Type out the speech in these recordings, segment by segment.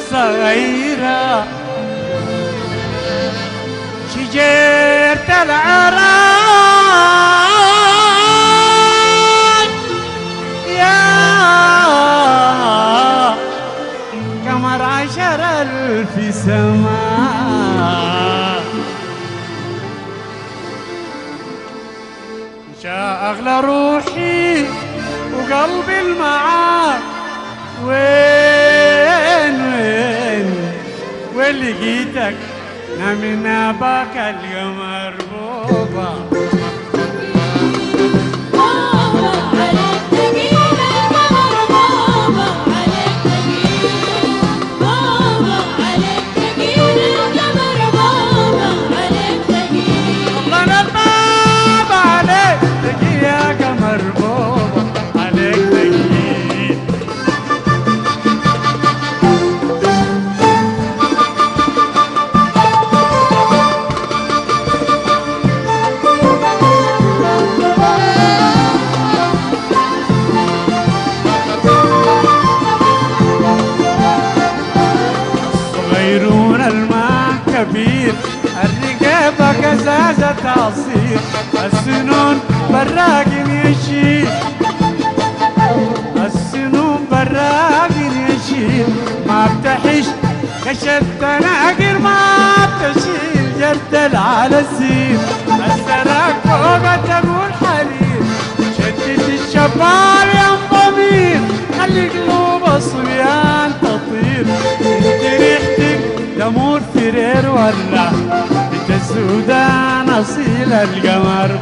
صغيرة شجرة العراق يا قمر 10,000 سماء جاء أغلى روحي وقلبي المعاك وين لقيتك من باك القمر بوبا بابا عليك تقيل القمر بابا عليك تقيل بابا عليك تقيل القمر بابا عليك تقيل الله البابا عليك تقيل يا قمر بوبا عليك تقيل الصغيرون الماء كبير الرقابة قزازة عصير السنون براق يشيل السنون براق يشيل ما بتحش كشف تناقر ما بتشيل جردل على السير السراق فوق تقول حرير شدت الشباب يا ضمير خلي قلوب الصبيان تطير انت ريحتك دمور فرير ولا انت السودان اصيل القمر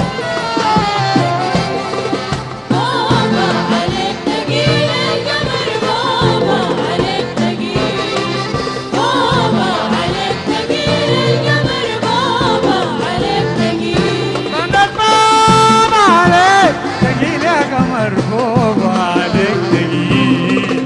بابا عليك تقيل القمر بابا عليك تقيل بابا عليك تقيل القمر بابا عليك تقيل من البابا عليك تقيل يا قمر بابا عليك تقيل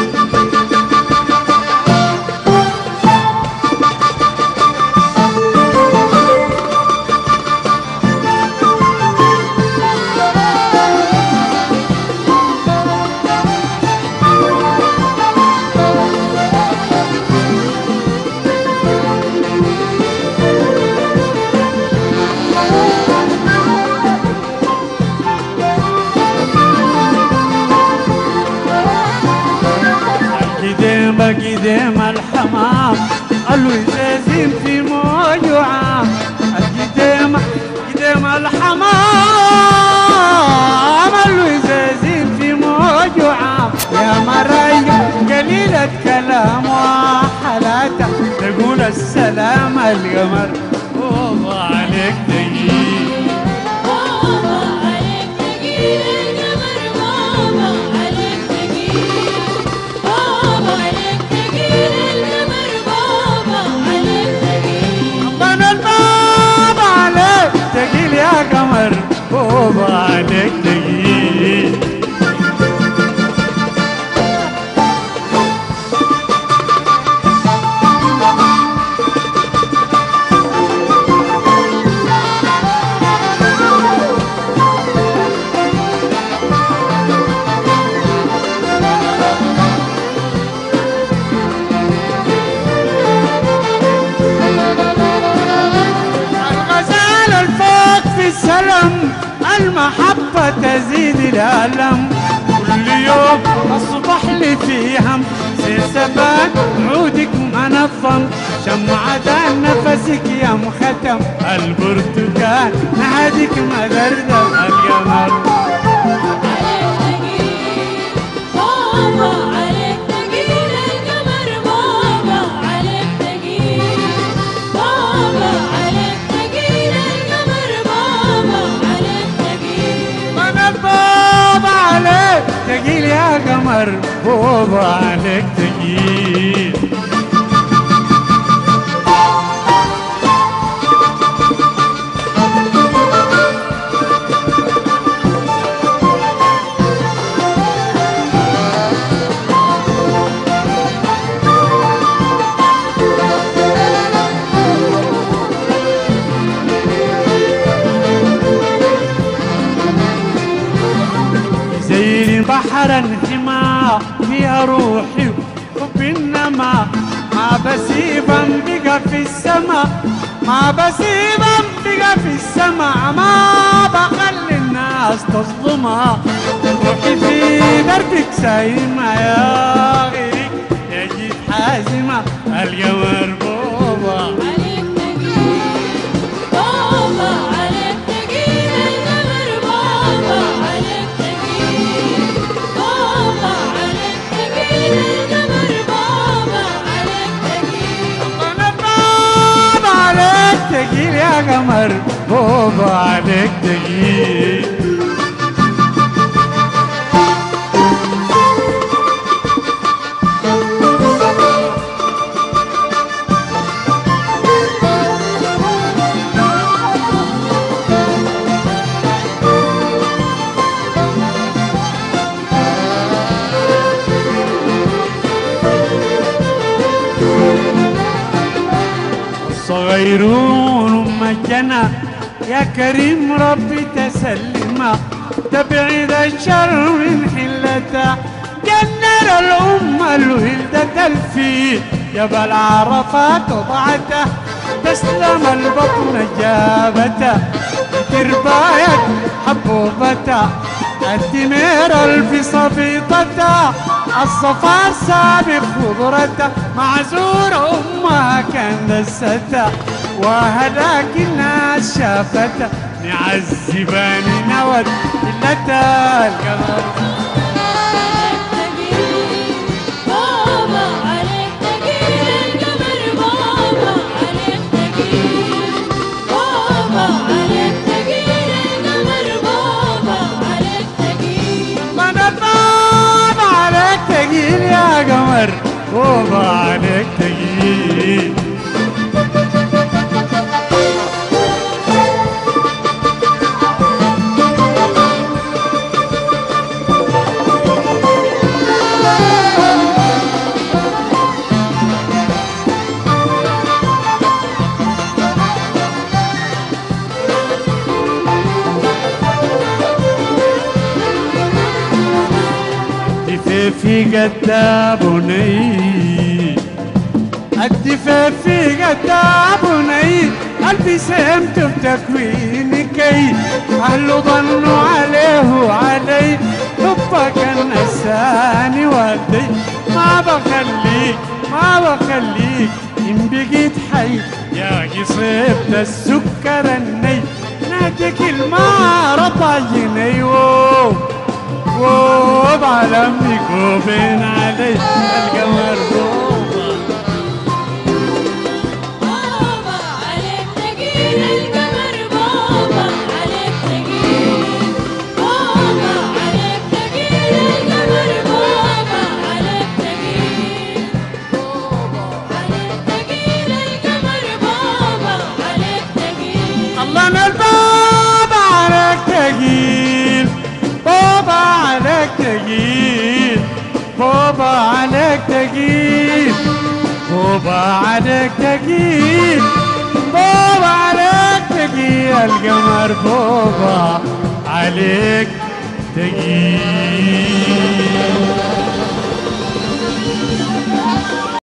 قديم الحمام الوزازين في موج وعام قديم الحمام الوزازين في موج وعام يا مريم قليلة كلام وحلاته تقول السلام القمر بابا عليك تقيل بابا عليك تقيل القمر بابا عليك تقيل بابا عليك تقيل القمر بابا عليك تقيل من البابا عليك تقيل يا قمر بابا عليك تقيل الغزال الفوق في السلم المحبة تزيد الألم كل يوم أصبح لي في هم سيسبان عودك منظم شمعة نفسك يا مختم البرتقال نهدك مدردم القمر بابا عليك تقيل القمر بابا عليك تقيل بابا عليك تقيل القمر بابا عليك تقيل من البابا عليك تقيل يا قمر بابا عليك تقيل بحر انحماء فيها روحي وبالنما ما بسيبهم بقى في السما ما بسيبهم بقى في السما ما بخلي الناس تصدمها روحي في دربك سايمة يا غيرك يا جيت حازمة القمر بوبا عليك تقيل بابا عليك تقيل القمر بابا عليك تقيل بابا عليك تقيل القمر بابا عليك تقيل أنا بابا عليك تقيل يا قمر بوبا عليك تقيل صغيرون مجنا يا كريم ربي تسلمه تبعد الشر من حلته جنر الأمة الولدة الفيل جبل عرفات وضعته تسلم البطن جابته ترباية حبوبته التمير الف صفيطته الصفا سابق خضرته معزور أمها كان دسته وهداك الناس شافته معذباني نود إلته القمر عليك تقيل بابا عليك تقيل القمر بابا عليك تقيل بابا عليك تقيل القمر بابا عليك تقيل ما بابا عليك تقيل يا قمر بابا عليك تقيل في قدابني الدفافي قدابني قلبي سمت بتكوينكي أهله ظنوا عليه وعلي حبك النساني والدي ما بخليك إن بقيت حي يا قصيبة السكر الني ناديك المار طاجني وبعلمك وبين علي القمر بوبا بابا عليك تقيل القمر بابا عليك تقيل بابا عليك تقيل القمر بابا عليك تقيل بابا عليك تقيل القمر بابا عليك تقيل الله أنا البابا عليك تقيل بابا عليك تقيل بابا عليك تقيل بابا عليك تقيل بابا عليك تقيل القمر بابا عليك تقيل